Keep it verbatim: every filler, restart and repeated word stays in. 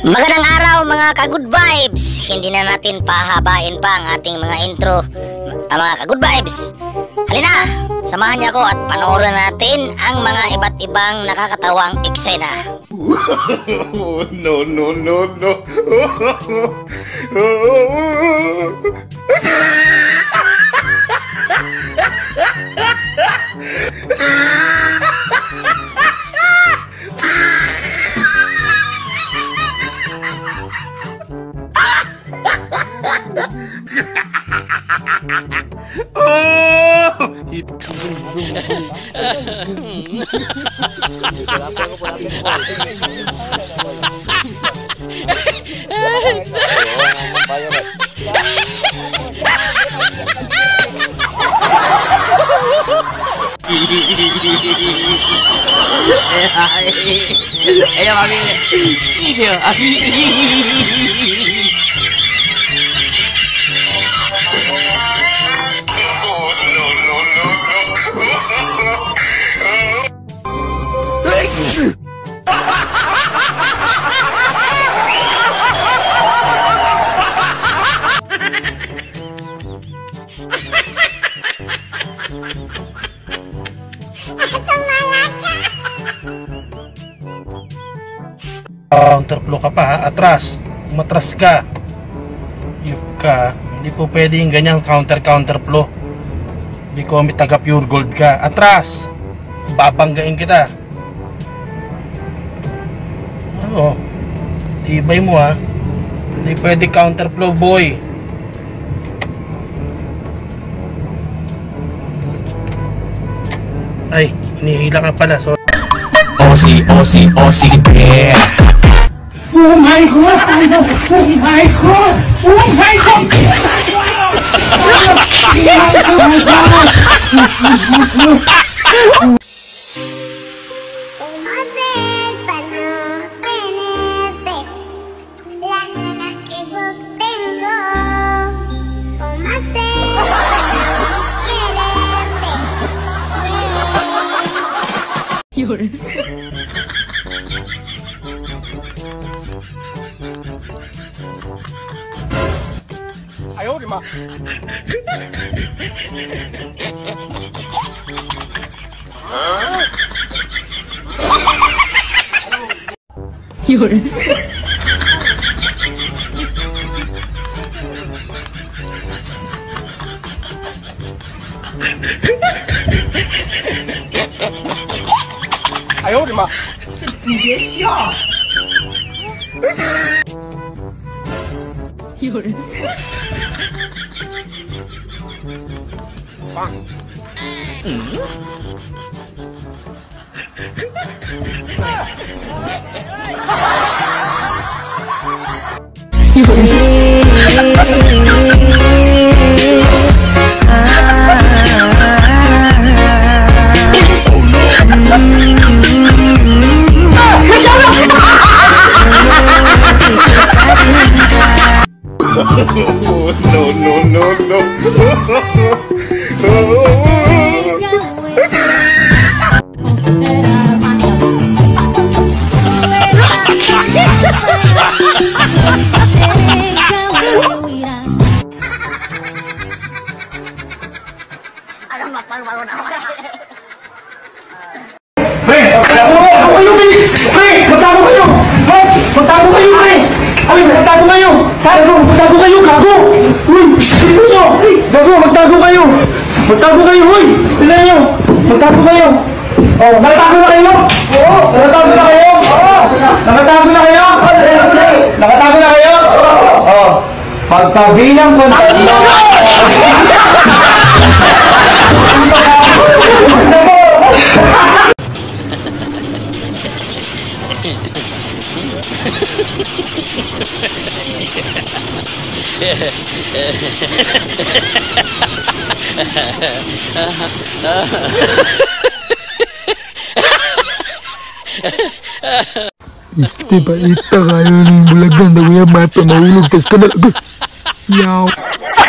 Magandang araw mga ka-good vibes. Hindi na natin pahabain pa ang ating mga intro, ang mga ka-good vibes. Halina, samahan niyo ako at panoorin natin ang mga iba't ibang nakakatawang eksena. No, no, no, no. Ayo kami. Video. Counterflow ka pa ha, atras, umatras ka, yuk ka, hindi po pwedeng ganyang counter counterflow. Hindi ko may taga pure gold ka, atras, babanggain kita. Oo, tibay mo ha, hindi pwede counterflow boy. Ay, hinihila ka pala, sorry. Osi, osi, osi, bear. Oh my god! Oh my god! Oh my god! Ayo, di ma. Yun. Ayo, di ma. 你别笑。有人。 棒。 嗯。 有人。 No, no, no, no. Alam mo, paru-paru na ako. Pre! Magtago kayo, bilis! Pre! Magtago kayo! Magtago kayo, pre! Ay, magtago kayo! Sabi mo, magtago kayo, gago! Uy! Dito nyo! Gago, magtago kayo! Magtago kayo, uy! Tignan nyo! Magtago kayo! Oh, nakatago na kayo? Oo! Nakatago na kayo? Oo! Nakatago na kayo? Nakatago na kayo? Oo! Pagpabilang ko na... Este ba ita kayo ng bulagan na kuya mata mahulog tas ka na. Yaw.